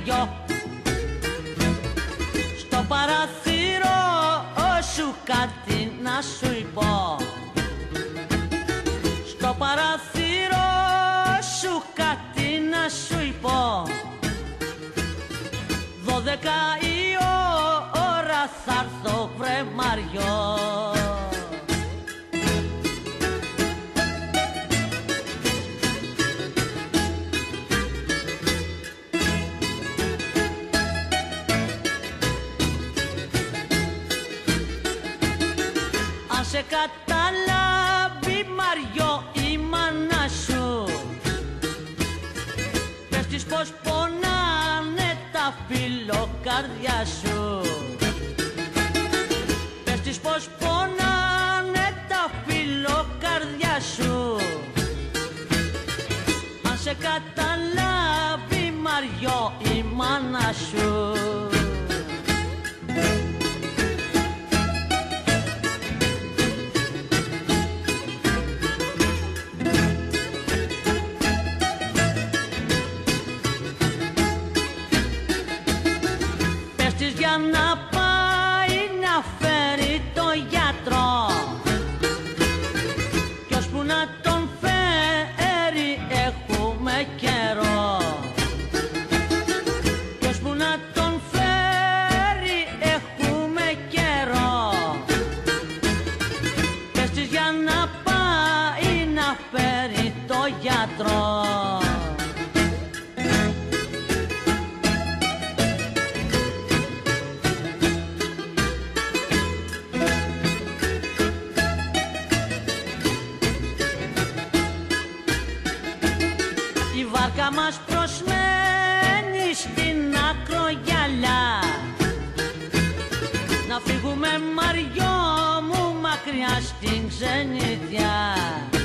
Μαριό. Στο παραθύρο σου κάτι να σου πω. Στο παραθύρο σου κάτι να σου πω. 12 η ώρα θα έρθω βρε Μαριό. Αν σε καταλάβει Μαριό η μάνα σου, πες της πως πονάνε τα φιλοκάρδια σου. Πες της πως πονάνε τα φιλοκάρδια σου. Αν σε καταλάβει Μαριό η μάνα σου. Για να πάει να φέρει το γιατρό, κι ώσπου να τον φέρει έχουμε καιρό. Κι ώσπου να τον φέρει έχουμε καιρό. Πες της για να πάει να φέρει το γιατρό. Η βάρκα μας προσμένει στην ακρογιαλιά. Να φύγουμε Μαριό μου μακριά στην ξενιτιά.